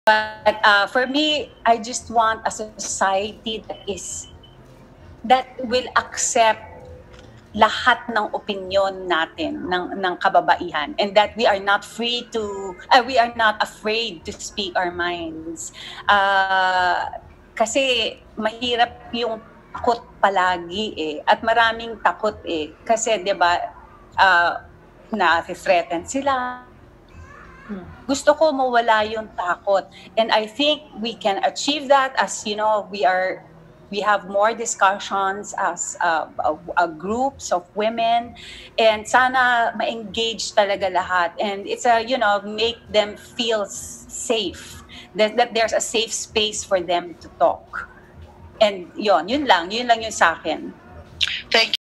But for me, I just want a society that will accept lahat ng opinyon natin ng kababaihan, and that we are not afraid to speak our minds. Kasi mahirap yung takot palagi at maraming takot kasi 'di ba na-threaten sila. Gusto ko mawala yung takot, and I think we can achieve that as we have more discussions as groups of women, and sana ma-engage talaga lahat, and it's make them feel safe, that there's a safe space for them to talk. And yun lang yung sa akin. Thank you.